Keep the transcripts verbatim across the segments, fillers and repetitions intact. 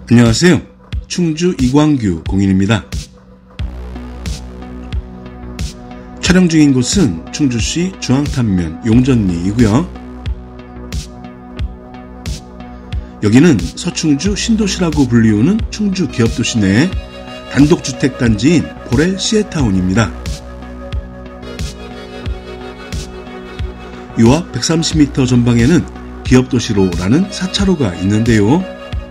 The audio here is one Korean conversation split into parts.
안녕하세요. 충주 이광규 공인입니다. 촬영 중인 곳은 충주시 중앙탄면 용전리이고요. 여기는 서충주 신도시라고 불리우는 충주 기업도시 내 단독주택단지인 포레 시에타운입니다. 요 앞 백삼십 미터 전방에는 기업도시로라는 사 차로가 있는데요.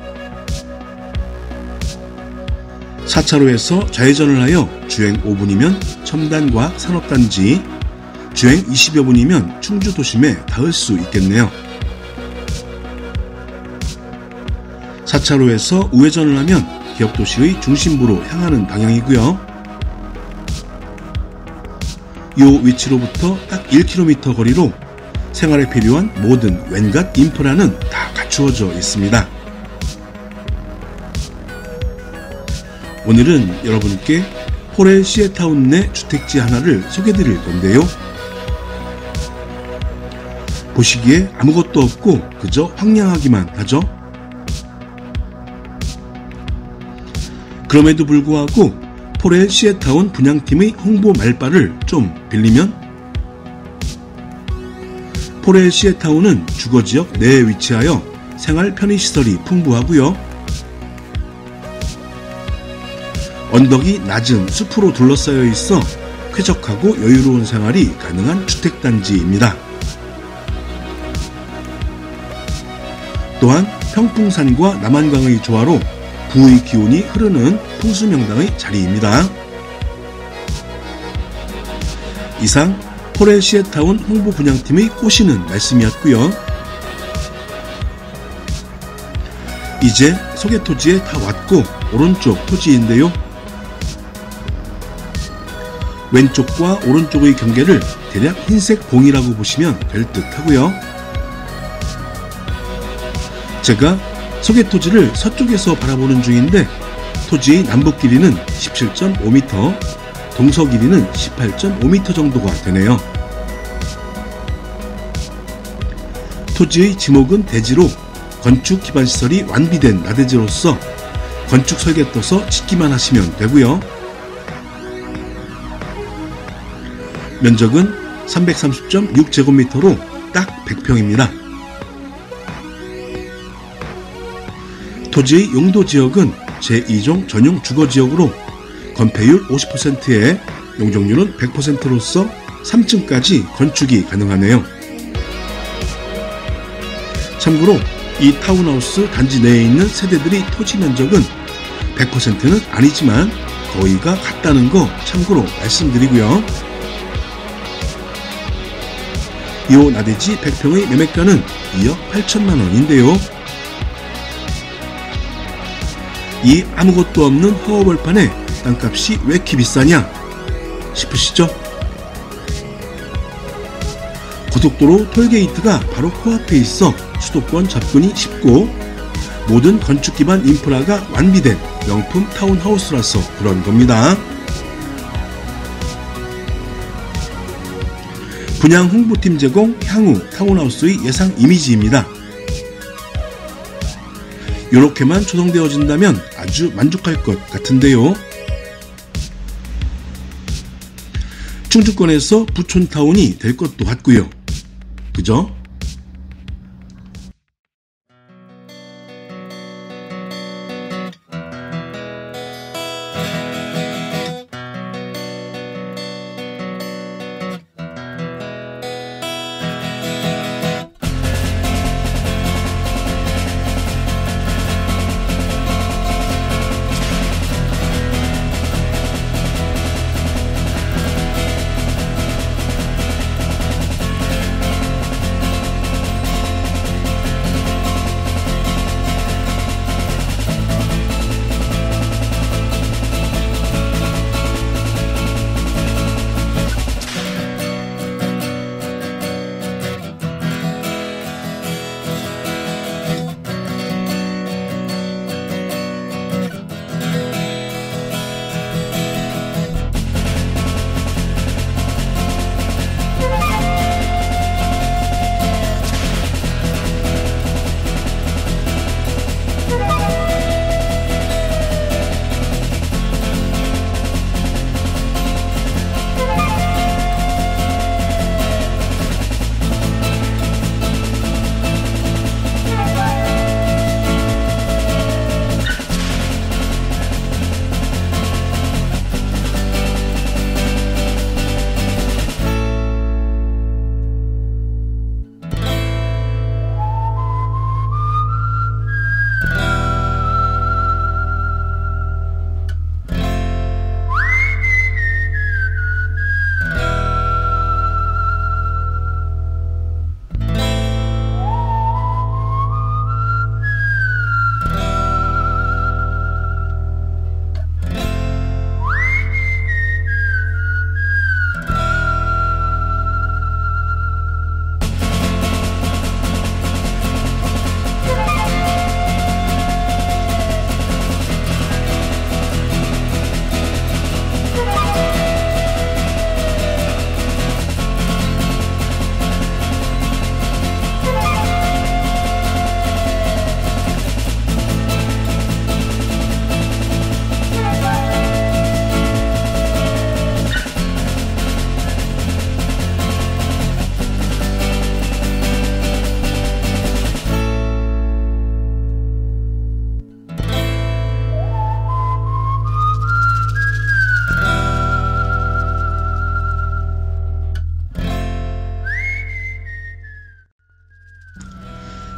사 차로에서 좌회전을 하여 주행 오 분이면 첨단과학 산업단지, 주행 이십여 분이면 충주 도심에 닿을 수 있겠네요. 사 차로에서 우회전을 하면 기업도시의 중심부로 향하는 방향이고요. 이 위치로부터 딱 일 킬로미터 거리로 생활에 필요한 모든 웬갓 인프라는 다 갖추어져 있습니다. 오늘은 여러분께 포레 시에타운 내 주택지 하나를 소개드릴 건데요. 보시기에 아무것도 없고 그저 황량하기만 하죠. 그럼에도 불구하고 포레 시에타운 분양팀의 홍보 말발을 좀 빌리면, 포레 시에타운은 주거지역 내에 위치하여 생활 편의시설이 풍부하고요. 언덕이 낮은 숲으로 둘러싸여 있어 쾌적하고 여유로운 생활이 가능한 주택단지입니다. 또한 평풍산과 남한강의 조화로 부의 기운이 흐르는 풍수명당의 자리입니다. 이상 포레 시에타운 홍보 분양팀의 꼬시는 말씀이었고요. 이제 소개 토지에 다 왔고 오른쪽 토지인데요. 왼쪽과 오른쪽의 경계를 대략 흰색 봉이라고 보시면 될 듯 하고요. 제가 소개 토지를 서쪽에서 바라보는 중인데 토지의 남북 길이는 십칠 점 오 미터, 동서 길이는 십팔 점 오 미터 정도가 되네요. 토지의 지목은 대지로 건축 기반 시설이 완비된 나대지로서 건축 설계 떠서 짓기만 하시면 되고요. 면적은 삼백삼십 점 육 제곱미터로 딱 백 평입니다. 토지의 용도 지역은 제이 종 전용 주거지역으로 건폐율 오십 퍼센트에 용적률은 백 퍼센트로서 삼 층까지 건축이 가능하네요. 참고로 이 타운하우스 단지 내에 있는 세대들의 토지 면적은 백 퍼센트는 아니지만 거의가 같다는 거 참고로 말씀드리고요. 이 나대지 백 평의 매매가는 이억 팔천만 원인데요. 이 아무것도 없는 허허벌판에 땅값이 왜 이렇게 비싸냐 싶으시죠? 고속도로 톨게이트가 바로 코앞에 있어 수도권 접근이 쉽고 모든 건축 기반 인프라가 완비된 명품 타운하우스라서 그런 겁니다. 분양 홍보팀 제공 향후 타운하우스의 예상 이미지입니다. 이렇게만 조성되어진다면 아주 만족할 것 같은데요. 충주권에서 부촌타운이 될 것도 같고요. 그죠?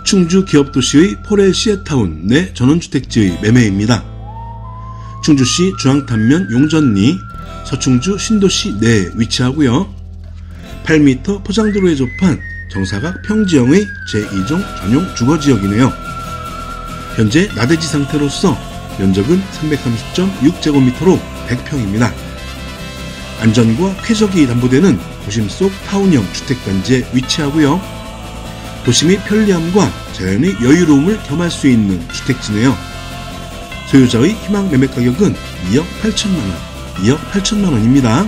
충주 기업도시의 포레시에타운 내 전원주택지의 매매입니다. 충주시 중앙탄면 용전리, 서충주 신도시 내에 위치하고요. 팔 미터 포장도로에 접한 정사각 평지형의 제이 종 전용 주거지역이네요. 현재 나대지 상태로서 면적은 삼백삼십 점 육 제곱미터로 백 평입니다. 안전과 쾌적이 담보되는 도심 속 타운형 주택단지에 위치하고요. 도심의 편리함과 자연의 여유로움을 겸할 수 있는 주택지네요. 소유자의 희망 매매 가격은 이억 팔천만 원, 이억 팔천만 원입니다.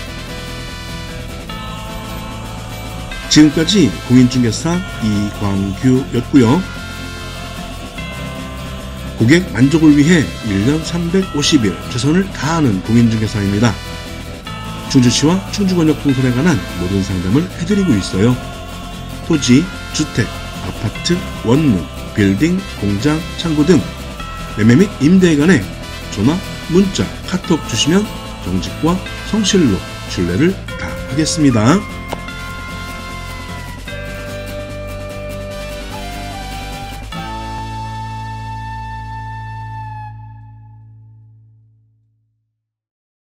지금까지 공인중개사 이광규였고요. 고객 만족을 위해 일 년 삼백오십 일 최선을 다하는 공인중개사입니다. 충주시와 충주권역 동선에 관한 모든 상담을 해드리고 있어요. 토지, 주택, 아파트, 원룸, 빌딩, 공장, 창고 등 매매 및 임대에 관해 전화, 문자, 카톡 주시면 정직과 성실로 신뢰를 다하겠습니다.